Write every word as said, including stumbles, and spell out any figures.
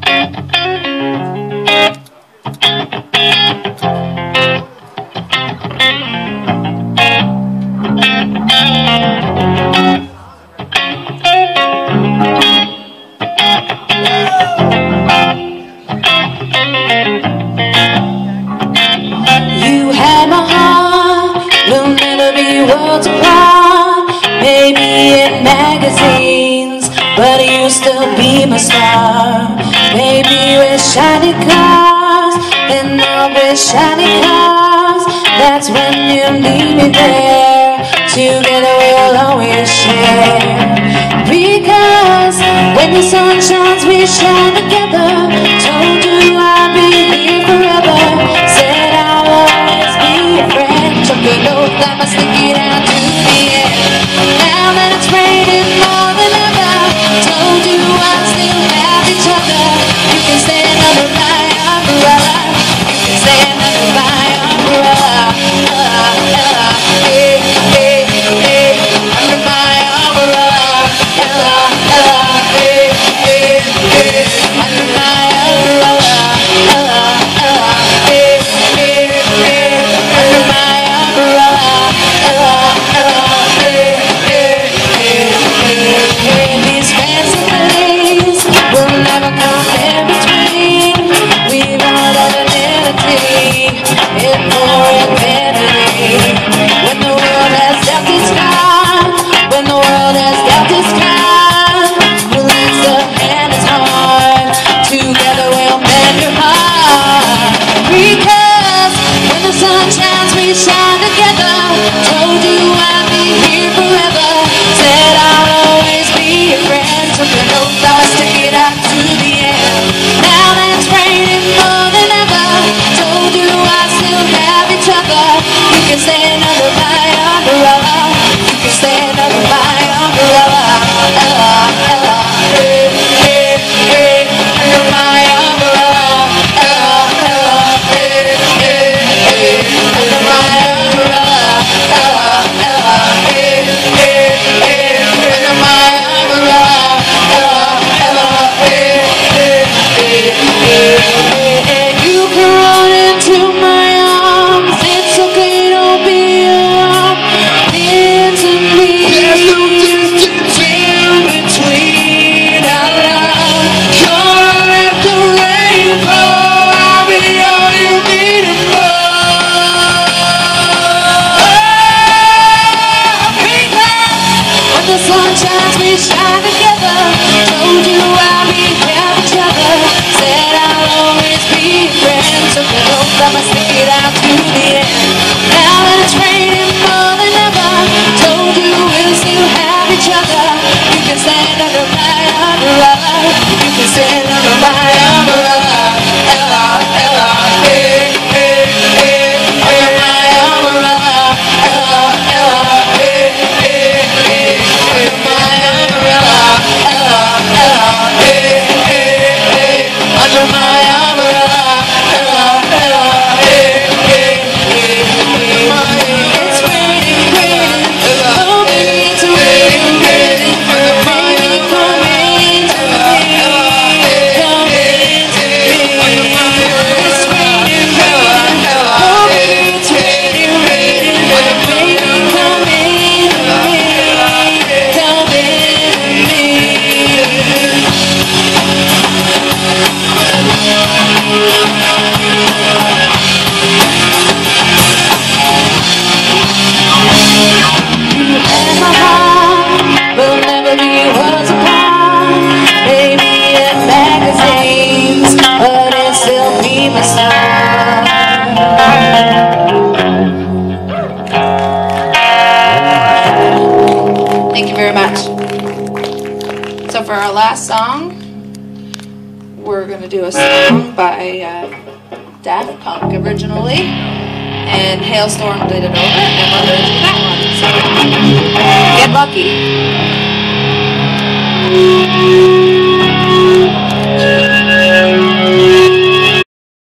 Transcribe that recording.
You had my heart, we'll never be worlds apart. Maybe in magazines, but you'll still be my star. Maybe with shiny cars, and I'll be shiny cars. That's when you need me there. Together we'll always share. Because when the sun shines, we shine together. Told you I'd be here forever. Said I'll always be your friend. Took an oath I must stick it out to the end. Now that it's raining more than ever, told you I'd still have each other. You can stand under my umbrella. You can stand under my umbrella. Uh, uh, hey, hey, hey, under my umbrella. Uh, uh, hey, hey, hey, under my umbrella. Uh, uh, hey, hey, hey, under my umbrella. Uh, uh, hey, hey, hey, hey, hey. These fancy days will never come in between. We've all anonymity in more infinity. When the world has dealt its cards, when the world has dealt its cards, we'll answer and it's hard. Together we'll mend your heart. Because when the sun shines, we shine together. Told you I'd be here forever. Said I'll always be your friend. Took an oath I would stick it out to the end. Now that it's raining more than ever, told you I still have each other. You can stand under my umbrella. You can stand under my umbrella. Ella, Ella, hey, hey, hey, under my umbrella. Ella, Ella, hey, hey, hey, under my umbrella. Ella, Ella, hey, hey, hey, under my umbrella. Ella, Ella, hey, hey, hey, hey, hey. You can run into my arms. It's okay, don't be alarmed. Into me. There's no distance in between our love. You're like the rainbow. I'll be all you need and more. Because when the sun shines, we shine together. Told you I'll be here each other. Said I'll always be your friend. Took an oath I must stick it out to the end. Now that it's raining more than ever, told you we'll still have each other. You can stand under my umbrella. You can stand under my umbrella. Ella, Ella, hey, hey, hey, under my umbrella. Ella, Ella, hey, hey, hey, under my umbrella. Ella, Ella, hey, hey, hey, under my umbrella. Ella, Ella, hey, hey, hey, hey. It's raining, raining, oh baby, it's raining, raining, baby, come into me, come into me. It's raining, raining, oh baby, it's raining, raining, baby, come into me, come into me. You had my heart, we'll never be worlds apart. Maybe in magazines, but it'll still be my star. Thank you very much. So for our last song, we're going to do a song by uh, Daft Punk originally, and Hailstorm did it over, and we're going to do that one. So get lucky.